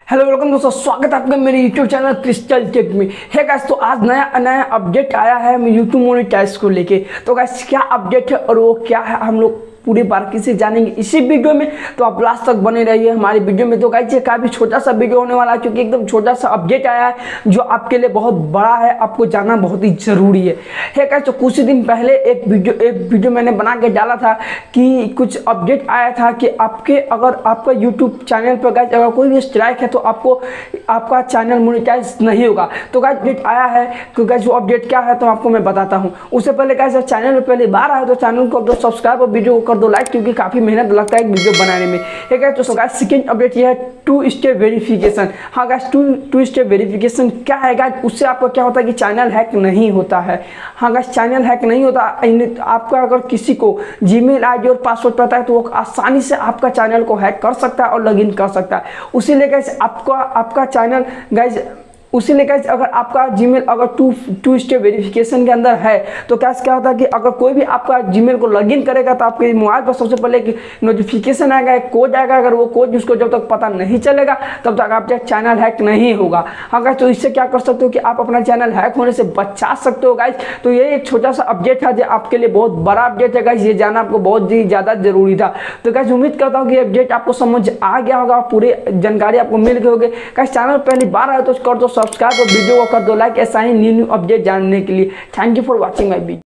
Hello welcome दोस्तों, स्वागत है आपका मेरे यूट्यूब चैनल क्रिस्टल टेक में। है गाइस, तो आज नया अपडेट आया है यूट्यूब मोनेटाइज को लेके। तो गाइस क्या अपडेट है और वो क्या है हम लोग पूरी बारीकी से जानेंगे इसी वीडियो में, तो आप लास्ट तक बने रहिए हमारी वीडियो में। तो गाइस ये काफ़ी छोटा सा वीडियो होने वाला है क्योंकि एकदम छोटा सा अपडेट आया है जो आपके लिए बहुत बड़ा है, आपको जानना बहुत ही ज़रूरी है गाइस। तो कुछ दिन पहले एक वीडियो मैंने बना के डाला था कि कुछ अपडेट आया था कि अगर आपका यूट्यूब चैनल पर गाइस अगर कोई भी स्ट्राइक है तो आपका चैनल मोनेटाइज नहीं होगा। तो गाइस अपडेट आया है, तो गाइस वो अपडेट क्या है तो आपको मैं बताता हूँ। उससे पहले गाइस चैनल में पहली बार आए तो चैनल को दो सब्सक्राइब और वीडियो को कर दो लाइक, क्योंकि काफी मेहनत लगता है एक वीडियो बनाने में। ठीक है, तो गाइस सेकंड अपडेट ये है 2 स्टेप वेरिफिकेशन। हाँ गाइस, 2 स्टेप वेरिफिकेशन क्या है गाइस, उससे आपको क्या होता है कि चैनल हैक नहीं होता है। हाँ गाइस, चैनल हैक नहीं होता। आपका अगर किसी को जीमेल आईडी और पासवर्ड पता है तो वो आसानी से आपका चैनल को हैक कर सकता है और लॉगिन कर सकता है। उसी लिए गाइस आपका चैनल गाइस अगर आपका जीमेल अगर टू स्टेप वेरिफिकेशन के अंदर है तो क्या होता है कि अगर कोई भी आपका जीमेल को लॉगिन करेगा तो आपके मोबाइल पर सबसे पहले एक नोटिफिकेशन आएगा, एक कोड आएगा। अगर वो कोड जिसको जब तक पता नहीं चलेगा तब तक आपका चैनल हैक नहीं होगा। हाँ, तो इससे क्या कर सकते हो कि आप अपना चैनल हैक होने से बचा सकते हो गाइस। तो ये एक छोटा सा अपडेट है जो आपके लिए बहुत बड़ा अपडेट है गाइस, ये जानना आपको बहुत ही ज़्यादा जरूरी था। तो गाइस उम्मीद करता हूँ कि अपडेट आपको समझ आ गया होगा, पूरी जानकारी आपको मिल गई होगी। गाइस चैनल पहली बार आए तो कर दो सब्सक्राइब और वीडियो को कर दो लाइक, ऐसा ही न्यू अपडेट जानने के लिए। Thank you for watching my video.